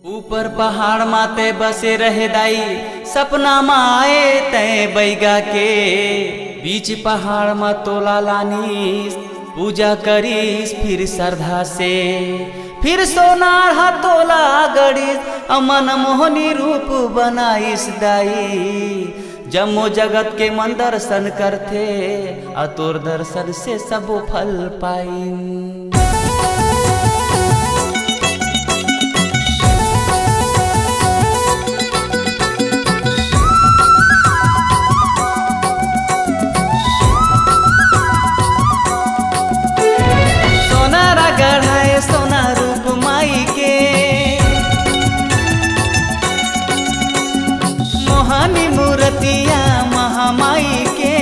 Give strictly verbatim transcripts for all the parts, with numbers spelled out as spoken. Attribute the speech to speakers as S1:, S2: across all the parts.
S1: ऊपर पहाड़ माते बसे रहे दाई सपना माए तय बैगा के बीच पहाड़ मा तोला लानीस पूजा करीस फिर श्रद्धा से फिर सोनार तोला गड़ीस अमन मोहनी रूप बनाईस दाई जम्मो जगत के मन दर्शन करते आ तोर दर्शन से सबो फल पाई। गढ़ाए सोना रूप माई के मोहानी मूर्तिया महामाई के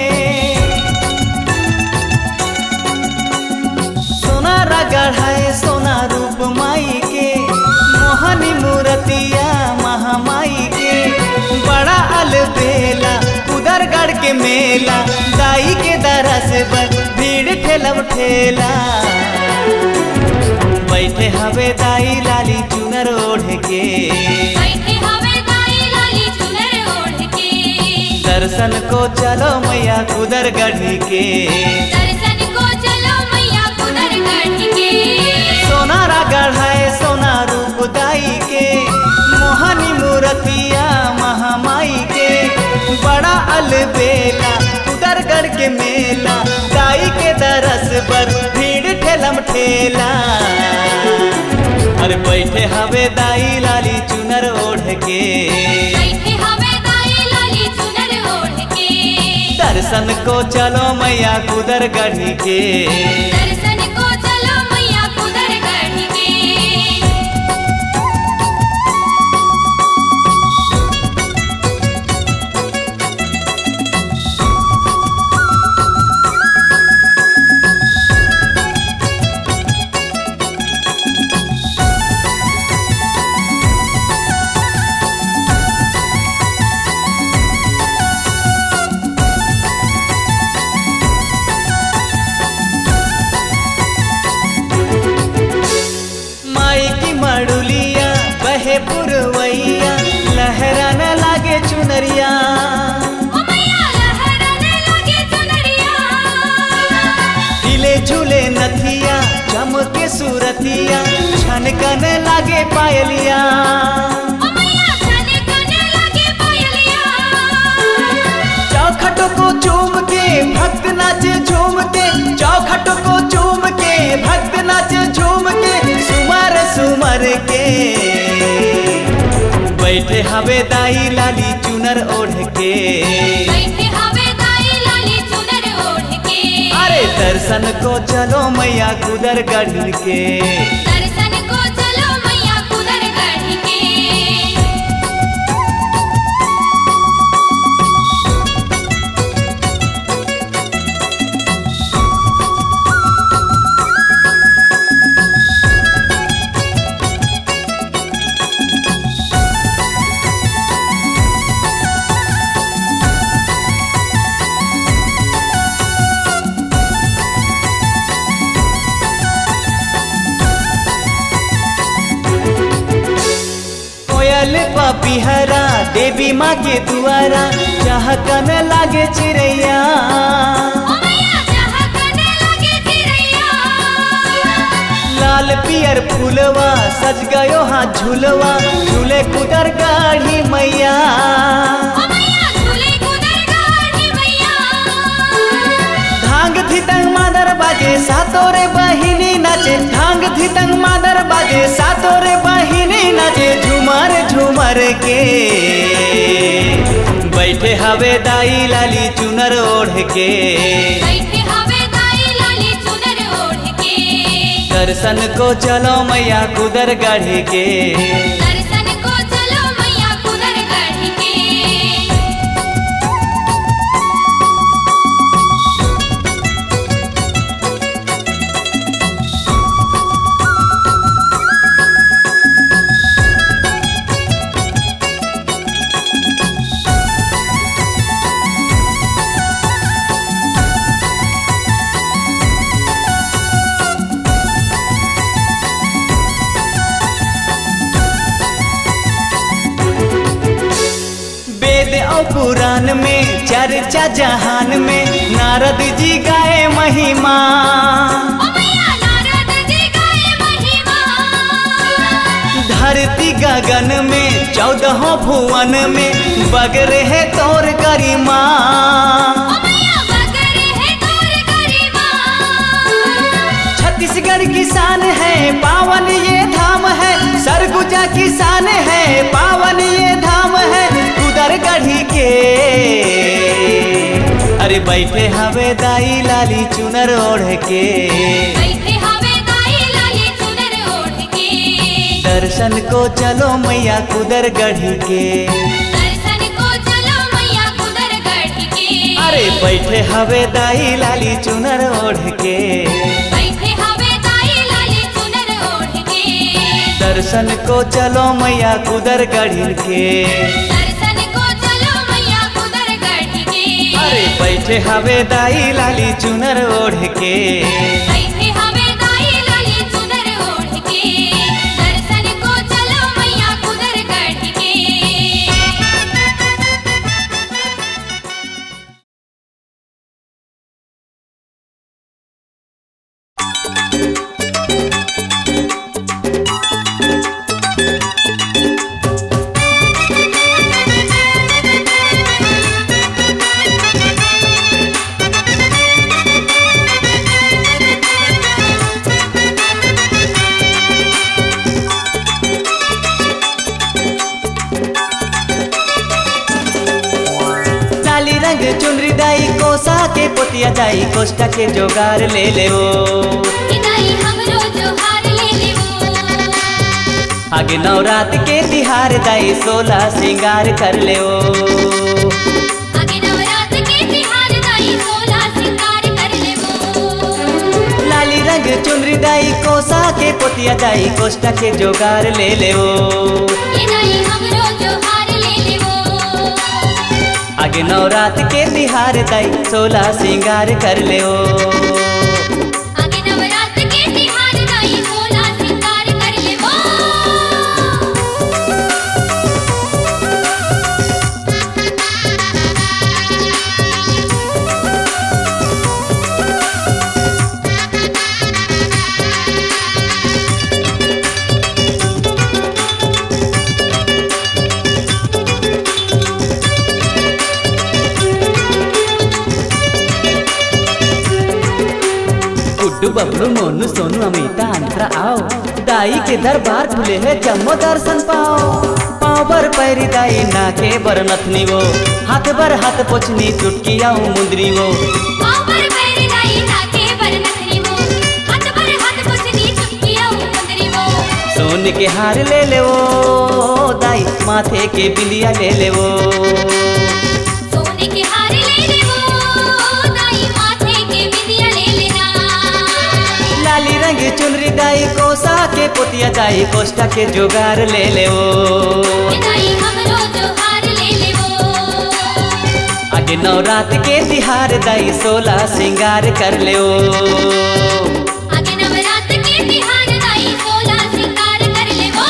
S1: सोनारा गढ़ाए सोना रूप माई के मोहानी मूर्तिया महामाई के बड़ा अलबेला उधरगढ़ के मेला दाई के दरस पर भीड़ ठेलम ठेला बैठे हवे दाई लाली चुनर ओढ़ के
S2: बैठे हवे दाई लाली चुनर ओढ़ के
S1: दर्शन को चलो मैया कुदर गढ़ी के
S2: दर्शन को चलो मैया कुदर गढ़ी के
S1: सोनारा गढ़ाए सोना रूप दाई के मोहनी मूर्तिया महामाई के बड़ा अलबेला उधरगढ़ के मेला दाई के दरस पर भीड़ ठेलम ठेला अरे बैठे हवे दाई लाली चुनर ओढ़ के
S2: बैठे हवे दाई लाली चुनर ओढ़ के
S1: दर्शन को चलो मैया कुदर गढ़ी के
S2: दर्शन को चलो मैया कुदर गढ़ी के
S1: मड़ुलिया बहे पुरवैया लहरा न लागे चुनरिया
S2: ओ मैया लहरा न लागे चुनरिया
S1: हिले झूले नथिया चमके सूरतिया छनकन लागे पायलिया
S2: ओ मैया छनकन लागे पायलिया
S1: चौखट को चूम के भक्त नाचे झूमते चौखट को चूम के भक्त नाचे झूम के सुमर सुमर के बैठे हवे दाई लाली चुनर ओढ़ के
S2: बैठे हवे दाई लाली चुनर ओढ़ के
S1: अरे दर्शन को चलो मैया कुदर गढ़ के
S2: दर्शन को चलो मैया कुदर गढ़ के
S1: पिहरा देवी माँ के दुआरा चहकन लागे चिड़ैया
S2: ओ मैया चहकन लागे चिड़ैया
S1: लाल पियर फूलवा सज गयो हाँ झूलवा झूले कुदर गाढ़ी मैया
S2: ओ मैया झूले कुदर गाढ़ी मैया
S1: धांग धितंग मादर बाजे सातोरे बहिनी नाचे धांग धितंग मादर बाजे सातोरे बहिनी नाचे झूमर झूमर के बैठे हवे दाई लाली चुनर ओढ़ के
S2: बैठे हवे दाई लाली चुनर ओढ़ के
S1: दर्शन को चलो मैया कुदर गढ़ के
S2: दर्शन को चलो मैया कुदर गढ़ के
S1: वेद और पुराण में चर्चा जहान में नारद जी गाए महिमा।
S2: ओ मैया नारद जी गाए महिमा।
S1: धरती गगन में चौदहों भुवन में बगरे है तोर गरिमा।
S2: ओ मैया बगरे है तोर गरिमा।
S1: छत्तीसगढ़ की शान है पावन ये धाम है, सरगुजा की शान है पावन ये धाम है कुदर गढ़ी के। अरे बैठे हवे दाई लाली चुनर ओढ़ के,
S2: बैठे हवे दाई लाली चुनर ओढ़ के।
S1: दर्शन को चलो मैया कुदर गढ़ी के।
S2: दर्शन को चलो मैया कुदर गढ़ी के।
S1: अरे बैठे हवे दाई लाली चुनर ओढ़ के,
S2: बैठे हवे दाई लाली चुनर ओढ़ के।
S1: दर्शन को चलो मैया कुदर गढ़ी के।
S2: दर्शन को चलो मैया कुदर गढ़ी के।
S1: अरे बैठे हवे दाई लाली चुनर ओढ़ के,
S2: बैठे हवे दाई लाली चुनर ओढ़ के। दर्शन को चलो मैया कुदर गढ़ी के।
S1: चुनरी दाई कोसा के पोतिया दाई कोष्टा के जोगार ले ले वो।
S2: दाई हमरो जोहार ले ले वो।
S1: आगे नवरात के तिहार दाई सोला श्रृंगार कर ले वो।
S2: आगे नवरात के तिहार दाई सोला श्रृंगार कर ले वो।
S1: लाली रंग चुनरी दाई कोसा के पोतिया दाई कोष्टा के जोगार ले ले वो।
S2: दाई हमरो जोहार ले ले वो।
S1: आगे नवरात के तिहार दाई सोला श्रृंगार कर ले वो।
S2: आगे नवरात के तिहार दाई सोला श्रृंगार कर ले वो।
S1: गुड्डू बबलू मोनू सोनू अमिता अंतरा आओ, दाई के दरबार खुले है जम्मो दर्शन पाओ। पाँव बर पैरी दाई नाके बर नथनी वो, हाथ बर हाथ पोछनी चुटकी आऊ मुंदरी वो।
S2: पाँव बर पैरी दाई नाके बर नथनी वो, हाथ बर हाथ पोछनी चुटकी आऊ मुंदरी वो।
S1: सोन के हार ले ले वो दाई, माथे के बिंदिया ले ले वो।
S2: सोने के हार ले ले वो दाई, माथे के बिंदिया ले लेना।
S1: लाली रंग चुनरी दाई कोसा के पोतिया दाई कोष्टा के जोगार ले ले वो।
S2: दाई हमरो जोहार ले ले वो।
S1: आगे नवरात के तिहार दाई सोला श्रृंगार कर ले वो।
S2: आगे नवरात के तिहार दाई सोला श्रृंगार कर ले वो।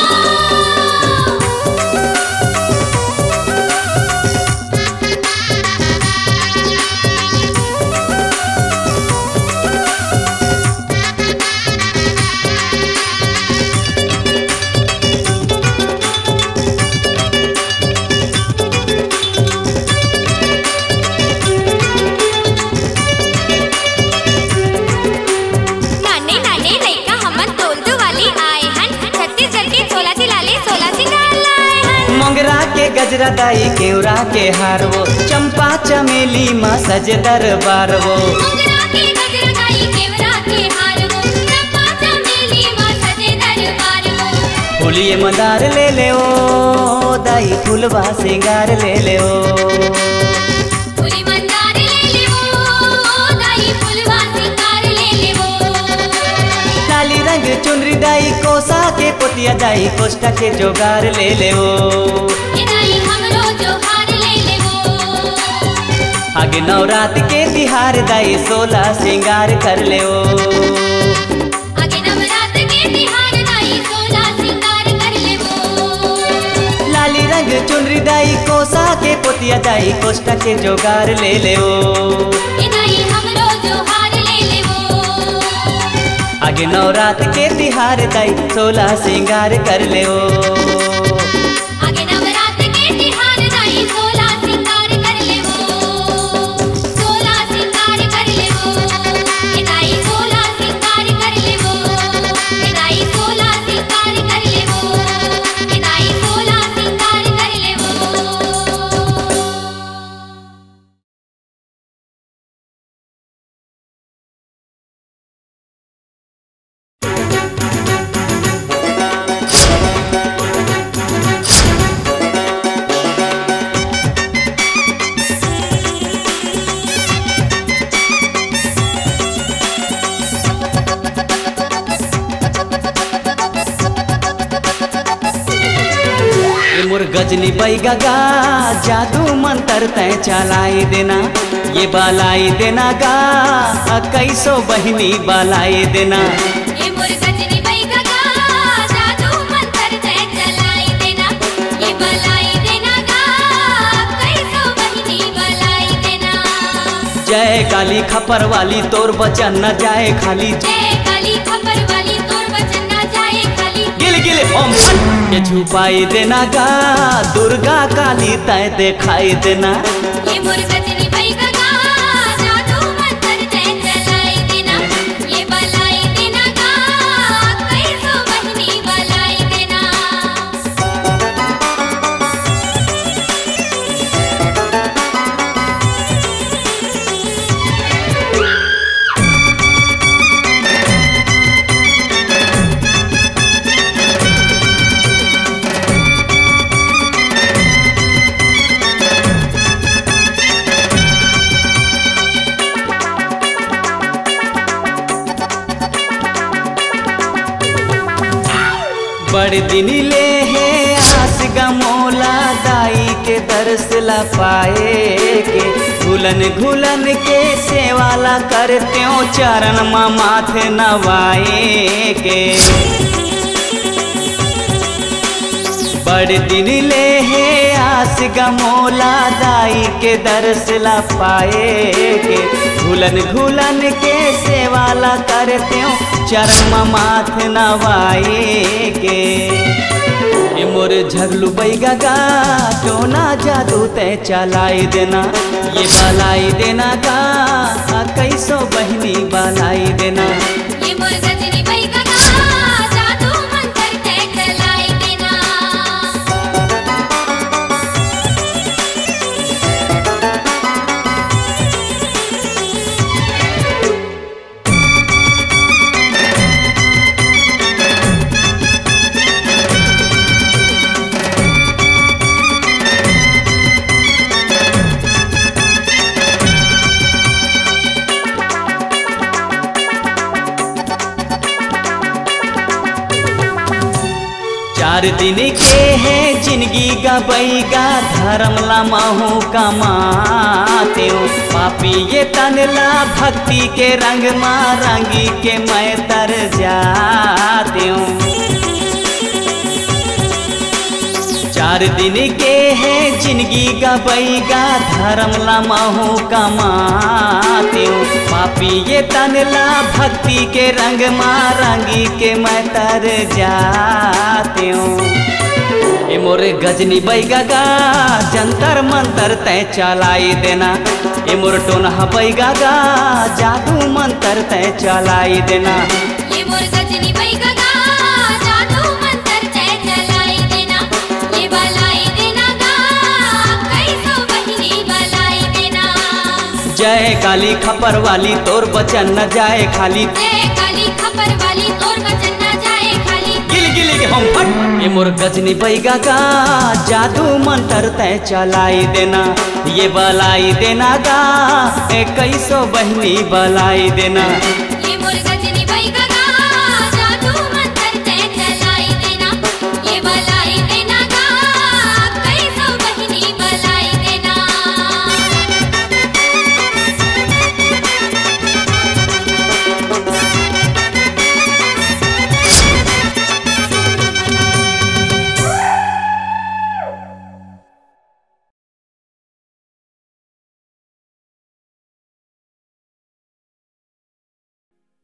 S2: नाने नाने लइका हमन तोलदू वाली आए हन, छत्तीसगढ़ के छोला चिलाले सोला सिंगार लाए हन।
S1: मोंगरा के गजरा दाई केवरा के हार वो, चंपा चमेली माँ सजे दरबार वो।
S2: मोगरा के गजरा दाई केवरा के हार वो, चंपा चमेली माँ सजे दरबार वो।
S1: फूलिए मंदार ले ले ओ दाई फूलवा श्रृंगार ले ले ओ।
S2: फूली मंदार ले ले वो दाई, फूलवा श्रृंगार ले ले वो।
S1: लाली रंग चुनरी दाई कोसा के पोतिया दाई कोष्टा के जोगार ले ले ओ।
S2: दाई हमरो जोहार ले ले वो।
S1: आगे नवरात के तिहार दाई सोला श्रृंगार कर ले ओ।
S2: आगे नवरात के तिहार दाई सोला श्रृंगार कर ले वो।
S1: लाली रंग चुनरी दाई कोसा के पोतिया दाई कोष्टा के जोगार ले ले ओ
S2: ए दाई हमरो जोहार ले ले वो
S1: आगे नवरात के तिहार दाई सोलह सिंगार कर ले ओ
S2: आगे नवरात के तिहार दाई सोलह सिंगार कर ले वो सोलह सिंगार कर ले वो ए दाई सोलह सिंगार कर ले वो ए दाई सोलह सिंगार कर ले वो ए दाई सोलह सिंगार कर ले वो
S1: मोर गजनी बैगा गा जादू मंतर तय चलाई देना ये बालाई देना गा कैसो बहनी बालाई देना
S2: ये मोर गजनी बैगा गा जादू मंतर तय चलाई देना ये बलाई देना गा कैसो बहिनी बलाई देना
S1: जय काली खपर वाली तोर बचन न जाए खाली
S2: जय काली खपर वाली तोर बचन ना जाए खाली
S1: गिल गिल ओम ये छुपाई देना गा दुर्गा काली तय दिखाई देना
S2: ये मोर गजनी बैगा गा जादू मंतर तय चलाई देना ये बलाई देना गा कैसो बहिनी बलाई देना
S1: बड़ दिन ले है आस गमोला दाई के दर्श ला पाए के घुलन घुलन के सेवाला करते हो चरण मा माथे नवाए के बड़ दिन ले है आस गमोला दाई के दर्श ला पाए के घुलन घुलन के सेवाला करते हो चरण मा माथ नवाए के ए मोर झगलू बैगा गा टोना जादू तय चलाई देना ये बालाई देना गा कैसो बहनी बालाई देना
S2: ये मोर गजनी बैगा गा जादू मंतर तय चलाई देना
S1: चार दिन के है जिंदगी गबैगा धर्म ला महू कमाते हो पापी ये तनला भक्ति के रंग मा रंगी के मैं तर जाते हूँ चार दिन के है जिंदगी गबैगा धर्म ला महू कमाते हो पापी ये तनला भक्ति के रंग मा रंगी के मैं तर जाते हूँ ए मोरे गजनी बैगा गा जंतर मंतर तय चलाई देना ए मोर टोना बैगा गा जादू मंतर तय चलाई देना
S2: ये मोर गजनी बैगा गा जादू मंतर तय चलाई देना ये बलाई देना गा कैसो बहिनी बलाई देना
S1: जय काली खपर वाली तोर बचन न जाए खाली
S2: जय काली खपर वाली तोर बचन ना जाए खाली
S1: गिल गिल के हम फट ए मोर गजनी बैगा गा जादू मंतर तय चलाई देना ये बलाई देना गा ए कैसो बहनी बलाई देना
S2: ये मोर गजनी बैगा गा जादू मंतर तय चलाई देना ये बलाई देना गा कैसो बहिनी बलाई देना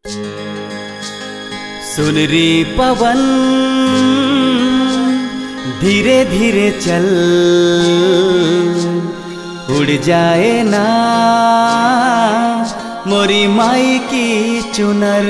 S1: सुन रे पवन धीरे धीरे चल, उड़ जाए ना मोरी माई की चुनर।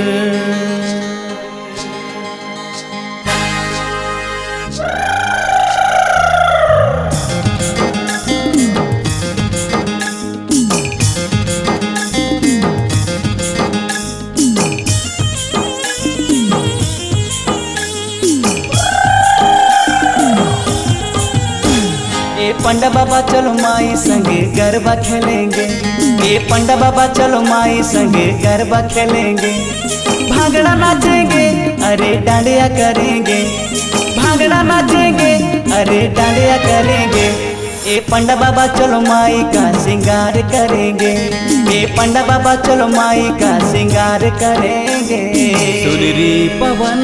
S1: पंडा बाबा चलो माई संगे गरबा खेलेंगे, ये पंडा बाबा चलो माई संगे गरबा खेलेंगे। भांगड़ा नाचेंगे अरे डांडिया करेंगे, भांगड़ा नाचेंगे अरे डांडिया करेंगे। ये पंडा बाबा चलो माई का श्रृंगार करेंगे, ये पंडा बाबा चलो माई का श्रृंगार करेंगे। सुन रे पवन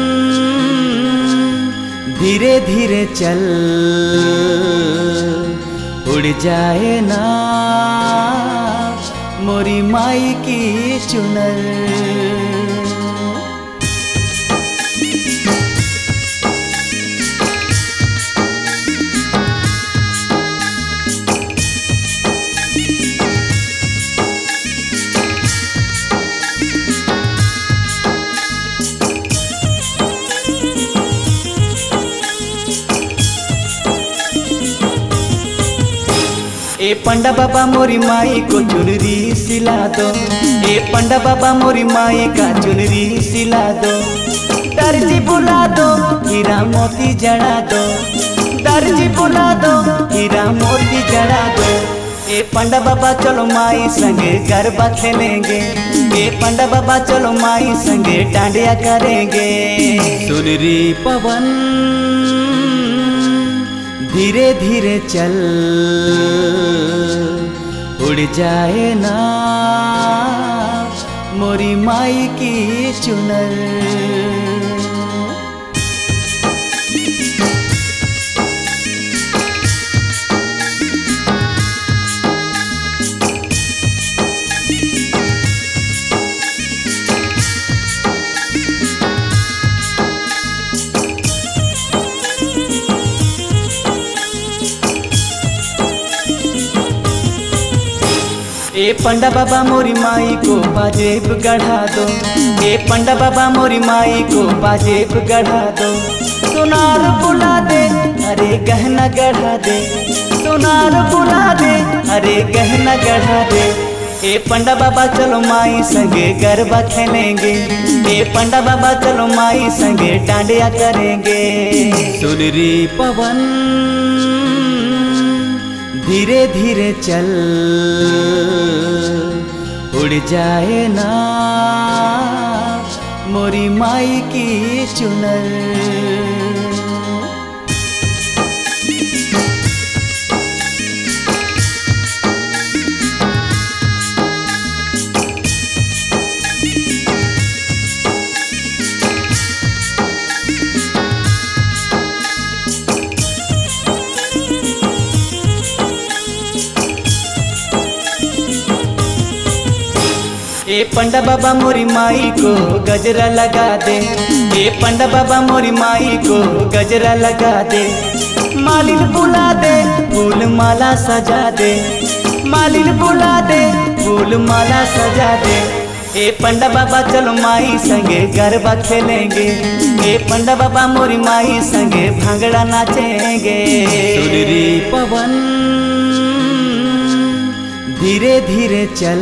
S1: धीरे धीरे चल, उड़ जाए ना मोरी माई की चुनर। ए पंडा बाबा मोरी माई को चुनरी सिला दो, ए पंडा बाबा मोरी माई का चुनरी सिला दो। दर्जी बुला दो हीरा मोती जड़ा दो, दर्जी बुला दो हीरा मोती जड़ा दो। ए पंडा बाबा चलो माई संगे गरबा खेलेंगे, ए पंडा बाबा चलो माई संगे डांडिया करेंगे। सुन रे पवन धीरे धीरे चल, उड़ जाए ना मोरी माई की चुनर। ए पंडा बाबा मोरी माई को बाजेब गढ़ा दो, ए पंडा बाबा मोरी माई को बाजेब गढ़ा दो। सोनार बुला दे अरे गहना गढ़ा दे, सोनार बुला दे अरे गहना गढ़ा दे। ए पंडा बाबा चलो माई संगे गरबा खेलेंगे, ए पंडा बाबा चलो माई संगे डांडिया करेंगे। सुन रे पवन धीरे धीरे चल, उड़ जाए ना मोरी माई की चुनर। ए पंडा बाबा मोरी माई को गजरा लगा दे, ए पंडा बाबा मोरी माई को गजरा लगा दे। मालिन बुला दे फूल माला सजा दे, मालिन बुला दे फूल माला सजा दे। ए पंडा बाबा चलो माई संगे गरबा खेलेंगे, ए पंडा बाबा मोरी माई संगे भांगड़ा नाचेंगे। सुन रे पवन धीरे धीरे चल,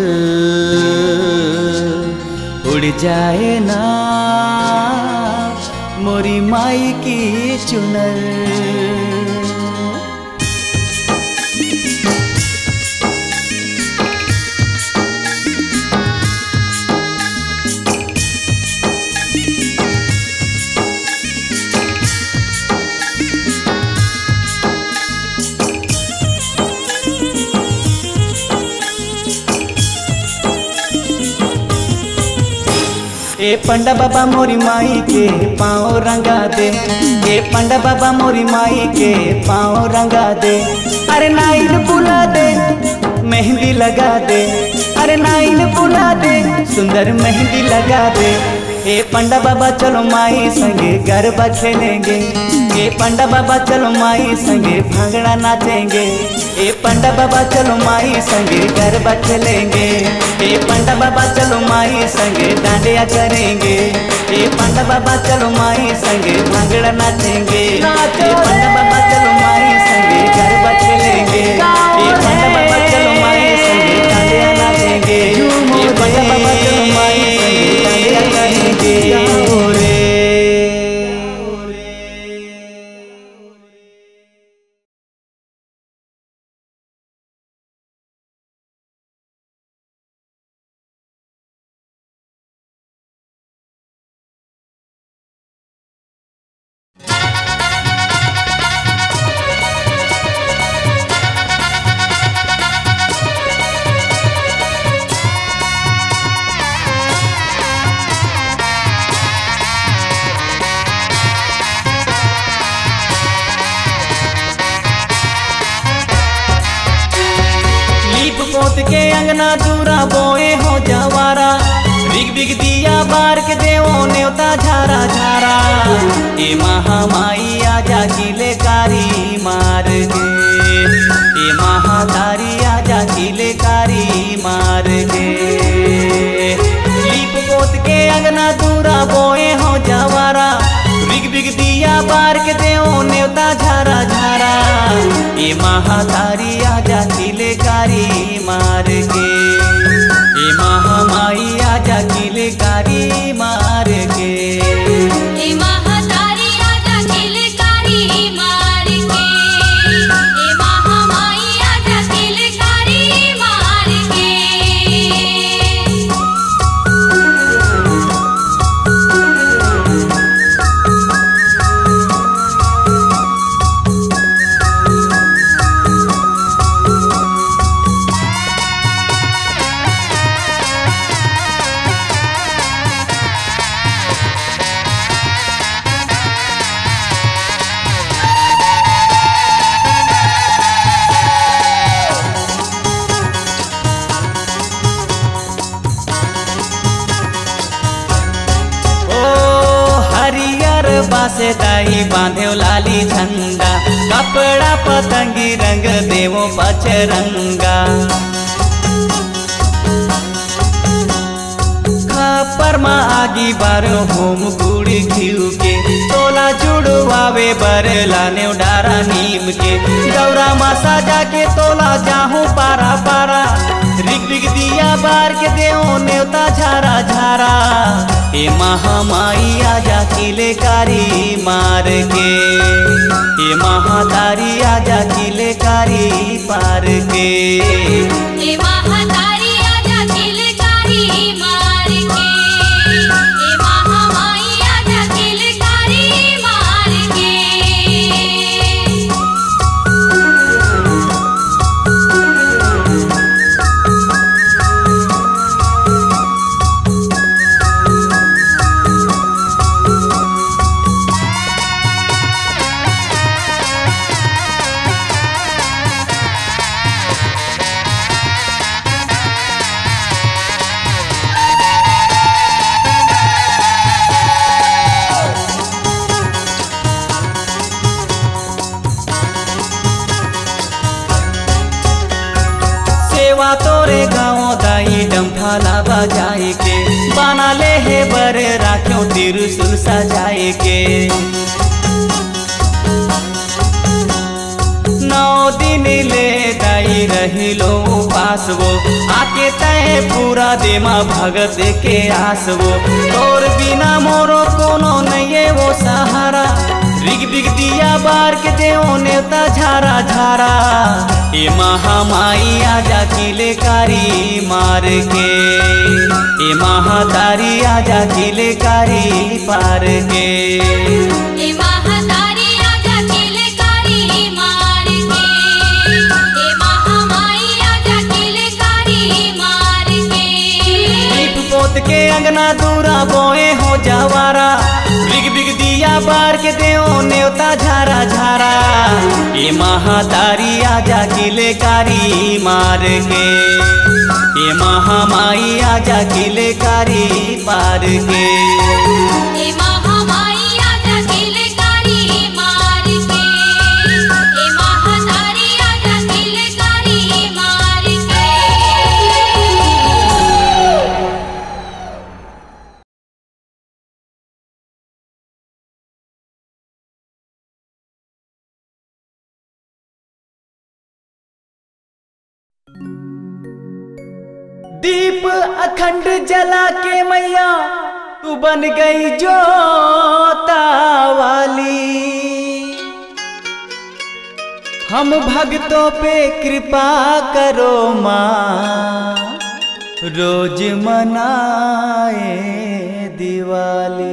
S1: उड़ जाए ना मोरी माई की चुनर। ए पंडा बाबा मोरी माई के पाँव रंगा दे, ए पंडा बाबा मोरी माई के पाँव रंगा दे। अरे नाइल बुला दे मेहंदी लगा दे, अरे नाइल बुला दे, सुंदर मेहंदी लगा दे। ए पंडा बाबा चलो माई संगे गरबा खेलेंगे, ए पंडा बाबा चलो माई संगे भांगड़ा नाचेंगे। ए पंडा बाबा चलो माई संगे गरबा खेलेंगे, ए पंडा बाबा चलो माई संगे डांडिया करेंगे। ए पंडा बाबा चलो माई संगे भांगड़ा नाचेंगे, ए पंडा बाबा चलो माई संगे गरबा खेलेंगे। ए पंडा बाबा चलो माई संगे डांडिया नाचेंगे, ए पंडा बाबा चलो माई संगे डांडिया करेंगे। रे पोत के अंगना दूरा बोए हो जवारा, बिग बिग दिया बार के देवो न्योता झारा झारा। ए महामाई आजा किले कारी मार गे, ए महातारी आजा किले कारी मार गे। लीप पोत के अंगना दूरा बोए हो जवारा, बिग बिग दिया बार के देवो न्योता झारा झारा। ए महातारी आजा किले कारी मार के, ए महामाई आजा किले कारी मार के।
S2: ए महातारी आजा किले कारी मार के, ए महामाई आजा किले कारी मार के।
S1: बासे दाई बांधेव लाली झंडा, कपड़ा पतंगी रंग देवो पचरंगा। खपर मा आगी बार होम गुड़ी घिउ के, तोला जुड़वावे बर लाने डारा नीम के। गौरा मा साजा के तोला जाहू पारा पारा, रिग बिग दिया बार के देवो न्योता झारा झारा। ए महामाई आजा किले कारी मार के, ए महातारी आजा किले कारी पार के।
S2: ए महातारी आजा किले कारी मार के, ए महामाई आजा किले कारी मार के।
S1: तोरे गाँव दाई डम्फाला बजाए के, बना ले हे बर राख्यो तिरसुल सजाए के। नौ दिन ले दाई रही लो उपास वो, आके तय पूरा देमा भगत के आस वो। तोर बिना मोरो कोनो नहीं वो सहारा, रिग बिग दिया बार के देवो न्योता झारा झारा। ए महामाई आजा किले कारी मार के, ए महातारी आजा किले कारी पार के।
S2: ए महातारी आजा किले कारी मार के, ए महामाई आजा किले कारी मार के।
S1: लीप पोत के अंगना दूरा बोए हो जवारा, बिग बिग दिया बार के देवो न्योता झारा झारा। ए महातारी आजा किले कारी मार के, ए ए महामाई आजा किलेकारी पार के।
S2: ए महामाई आजा किलेकारी मार के, ए महातारी आजा किलेकारी मार के।
S1: दीप अखंड जला के मैया तू बन गई जोता वाली, हम भक्तों पे कृपा करो माँ, रोज मनाए दिवाली।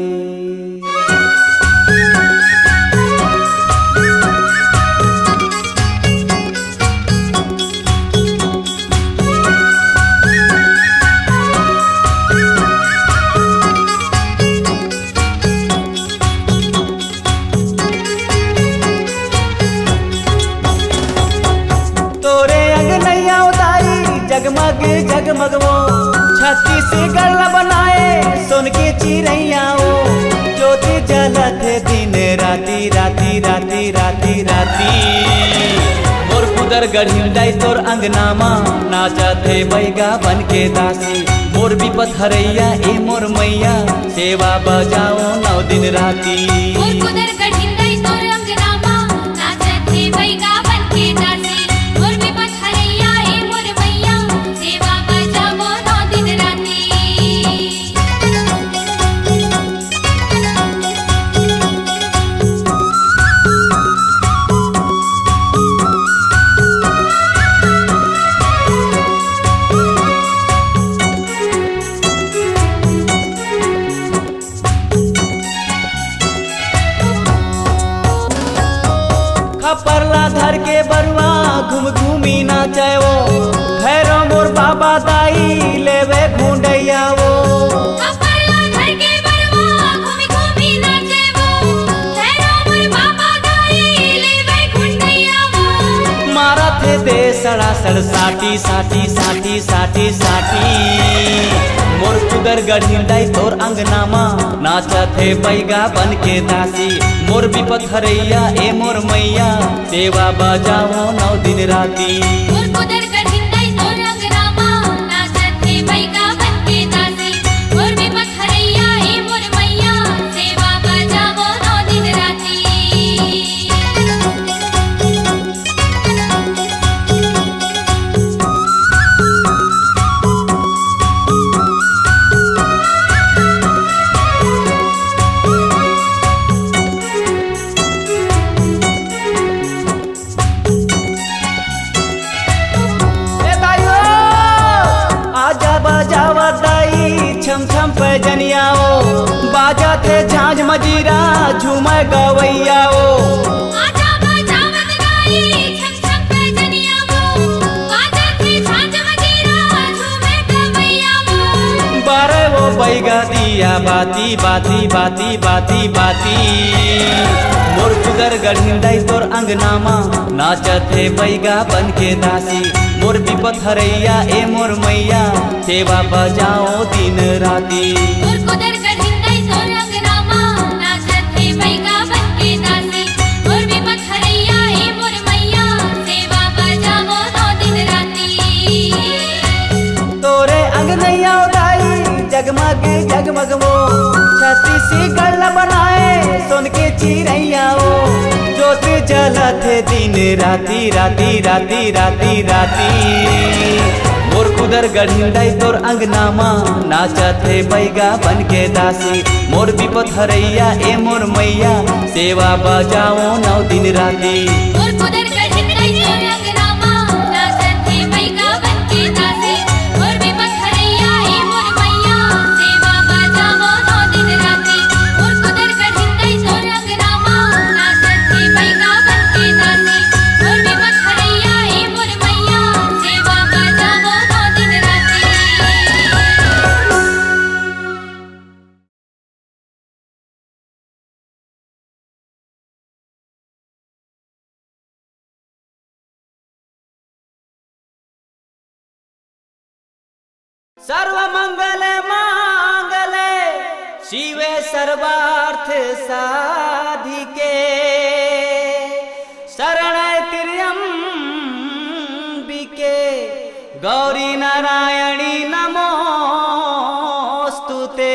S1: जगमग जगमग वो छत्तीसगढ़ बनाए सोन के चिड़ैया वो, ज्योति जलत दिन राती राती राती राती राती। मोर कुदर गढ़िंडाई तोर अंगनामा नाचत है बैगा बन के दासी, मोर विपत हरैया ए मोर मैया सेवा बजाओ नौ दिन राती।
S2: मोर कुदर गढ़िंडाई तोर अंगनामा नाचत है बैगा बन के दासी, मोर विपत हरैया ए मोर मैया सेवा बजाओ नौ दिन राती।
S1: खपरला धर के बरुआ घूम घूमी नाचे वो, भैरो मोर बाबा दाई लेवे घुंडैया वो।
S2: खपरला धर के बरुआ घूम घूमी नाचे वो, भैरो मोर बाबा दाई लेवे घुंडैया वो।
S1: मारा थे दे सड़ा सड़ साटी साटी साटी साटी साटी, मोर कुदर गढ़िंडाई तोर अंगनामा नाचत है बैगा बन के दासी, मोर विपत हरैया ए मोर मैया सेवा बजाओ नौ दिन राती।
S2: मोर कुदर गढ़िंडाई तोर अंगनामा नाचत है बैगा बन के दासी, मोर विपत हरैया ए मोर मैया सेवा बजाओ नौ दिन राती।
S1: छम छम पैजनिया ओ, बाजा थे झांझ मजीरा झूमे गवैया ओ।
S2: आजा बजावत गाई छम छम पैजनिया वो, बाजा थे झांझ मजीरा झूमे गवैया वो।
S1: बारे वो बैगा दिया बाती बाती बाती बाती बाती, मोर कुदर गढ़िंडाई तोर अंगनामा नाचत है बैगा बन के दासी, मोर विपत हरैया ए मोर मैया सेवा बजाओ दिन राती।
S2: मोर कुदर गढ़िंडाई तोर अंगनामा नाचत है बैगा बन के दासी, मोर विपत हरैया ए मोर मैया सेवा बजाओ नौ दिन राती।
S1: तोरे अंगनैया उदाई जगमग जगमग वो, छत्तीसगढ़ बनाए सोन के चिड़ैया वो, ज्योति जलत है दिन राती राती राती राती राती। मोर कुदर गढ़िंडाई तोर अंगनामा नाचत है बैगा बन के दासी, मोर विपत हरैया ए मोर मैया सेवा बजाओ नौ दिन राती।
S2: मोर कुदर गढ़िंडाई तोर अंगनामा नाचत है बैगा बन के दासी, मोर विपत हरैया ए मोर मैया सेवा बजाओ नौ दिन राती। मोर कुदर गढ़िंडाई तोर अंगनामा नाचत है बैगा बन के दासी, मोर विपत हरैया ए मोर मैया सेवा बजाओ नौ दिन राती।
S1: सर्वमंगल मांगले शिवे सर्वार्थ साधिके शरण त्र्यंबिके गौरी नारायणी नमोस्तुते।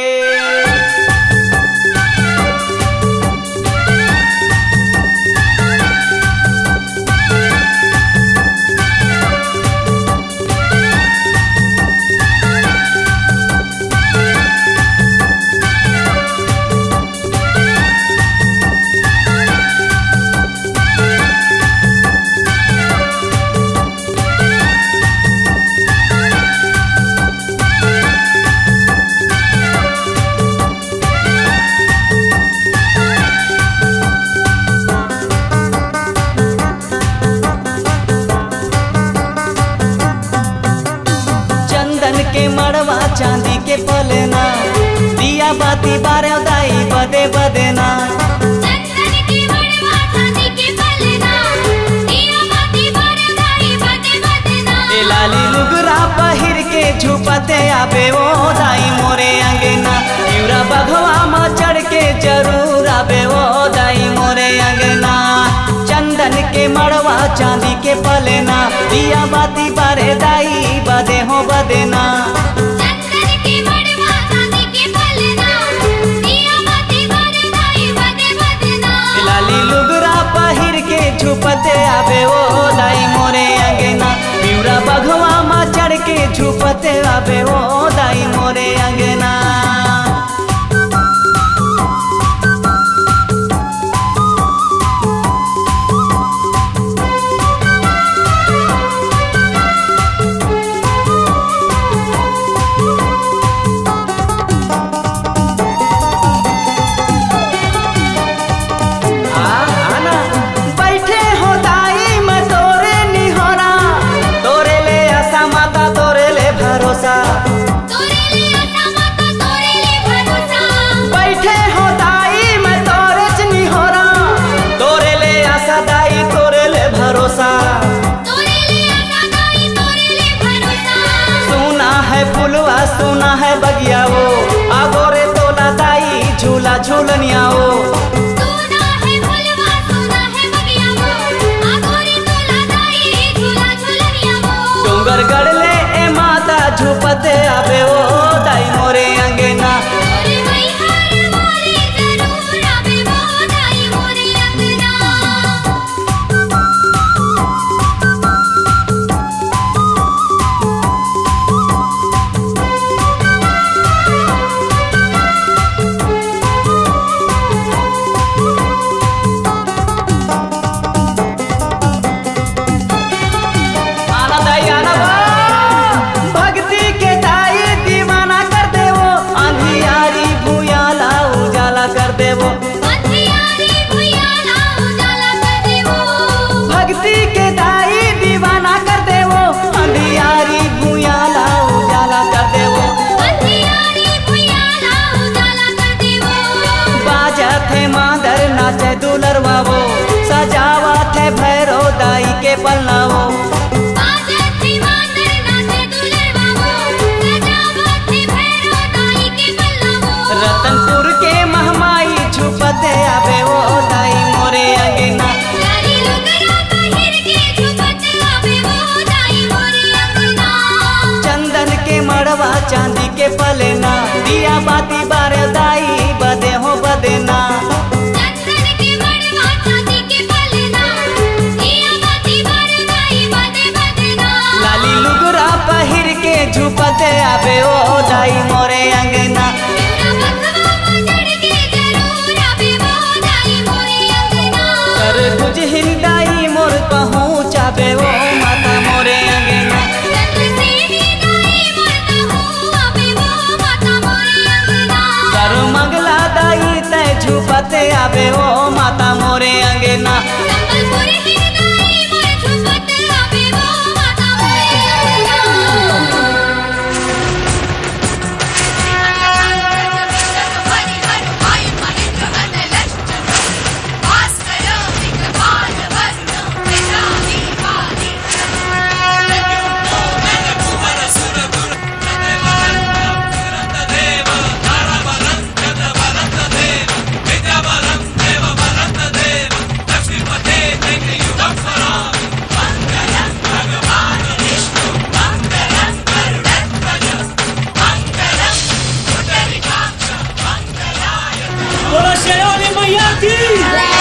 S1: चांदी के पलना दिया बाती बारे दाई बदे बदेना।
S2: चंदन के मड़वा चांदी के पलना दिया बाती बारे दाई बदे बदेना।
S1: ए लाली लुगरा पहिर के झुपते आबे ओ दाई मोरे अंगना। पूरा बघवा में चढ़ के जरूर आबे ओ दाई मोरे अंगना। चंदन के मड़वा चांदी के पलना दिया बाती बारे दाई बदे हो बदेना। झुपते आबे ओ दाई मोरे अंगना। पूरा बघवा में चढ़ के झुपते आबे ओ दाई मोरे अंगना। सुना है बगिया वो आगोरे तोला दाई झूला झूलनिया वो।
S2: सुना है फुलवा सुना है बगिया वो आगोरे तोला दाई झूला झूलनिया वो।
S1: डोंगर गड़ले ए माता झुपते आबे ओ दाई मोरे अंगना।
S2: मोरे भाई हर मोरे जरूर आबे वो दाई मोरे अंगना। दुलरवा वो सजावा थे भैरो दाई के पलना वो। रतनपुर के महमाई झुपते आबे वो दाई मोरे अंगना। चंदन के मड़वा चांदी के पलना दिया बाती बारे दाई बदे हो बदेना। झुपते आबे ओ दाई मोरे अंगना। कर तुझ हिंदाई मोर पहुँच आबे ओ माता मोरे अंगना। कर मंगला दाई तय झुपते आबे ओ माता मोरे अंगना।
S3: मैया की